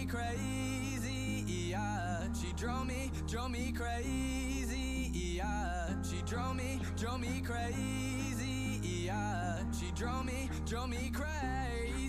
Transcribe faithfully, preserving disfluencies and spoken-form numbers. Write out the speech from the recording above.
me crazy, yeah. She drove me, drove me crazy, yeah. She drove me, drove me crazy, yeah. She drove me, drove me crazy.